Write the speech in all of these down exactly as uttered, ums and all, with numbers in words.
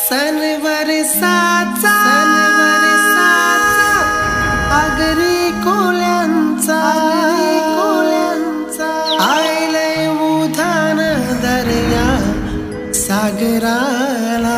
सन वरसाचा आगरी कोल्यांचा आयलय उधान दर्या सागराला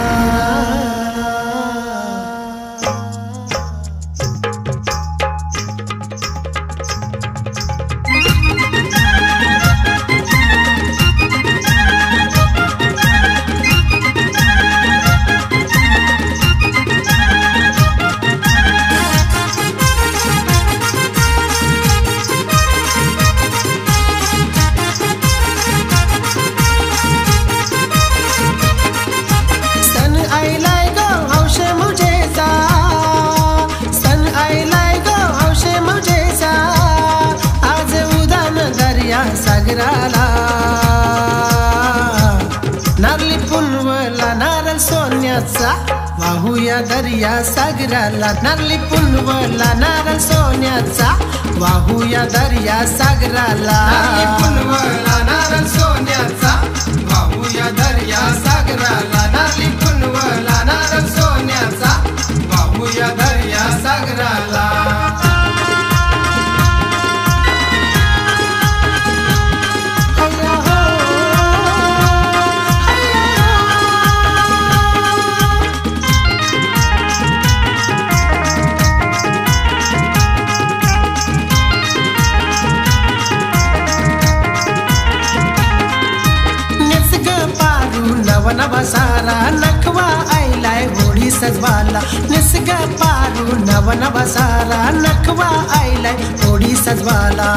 सागराला नारली पुनवला नारळ सोन्याचा वाहूया दर्या सागराला नारली पुनवला नारळ सोन्याचा वाहूया दर्या सागराला पुनवला नारळ सोन्याचा वाहूया दर्या सागराला नारली पुनवला नारळ सोन्याचा वाहूया दर्या सागराला नवा सारा नखवा आयलाय होडी सजवाला निसग पारू नव नवा सारा नखवा आयलाय होडी सजवाला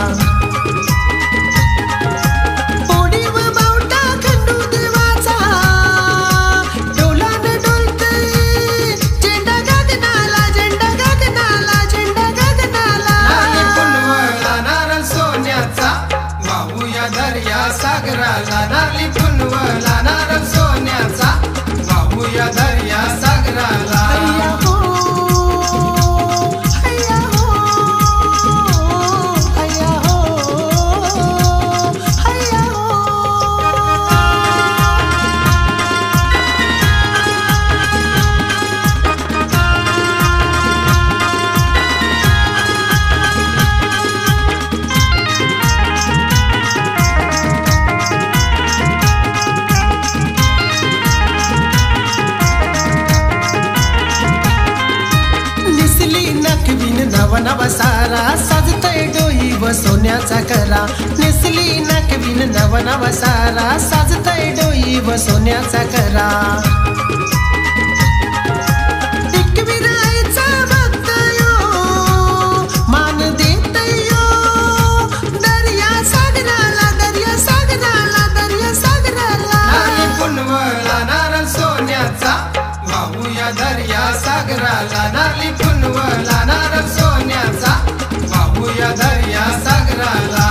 होडी व बावटा खंडू देवाचा डोलान डोलते झेंडा गगनाला झेंडा गगनाला झेंडा गगनाला नारळी पुनवला नारळ सोन्याचा वाहूया दर्या सागराला नारळी पुनवला नारळ सोन्याचा वाहूया दर्या सागराला नव नव सारा साजतय डोई व सोन्याचा करा नेसली नकवीन नव नव सारा साजतय डोई व सोन्याचा करा एकविरायचा भक्तयो मान देतयो दर्या सागराला दर्या सागराला दर्या सागराला नारळी पुनवला नारळ सोन्याचा वाहूया दर्या सागराला नारळी पुनवला नारळ सोन्याचा वाहूया दर्या सागराला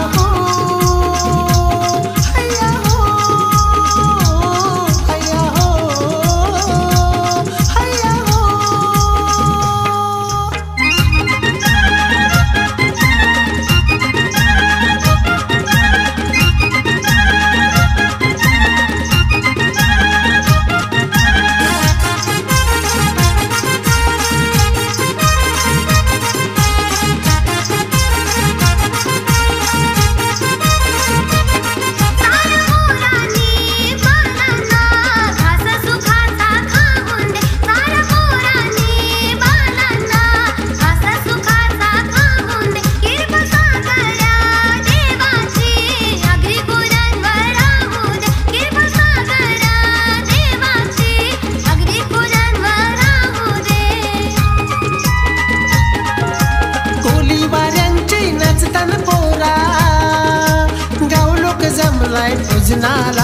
जमलाय पूजनाला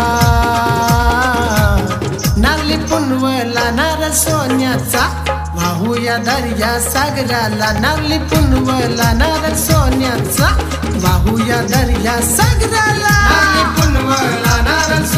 नारळी पुनवला नारळ सोन्याचा वाहूया दर्या सागराला नारळी पुनवला नारळ सोन्याचा वाहूया दर्या सागराला नारळी पुनवला नारळ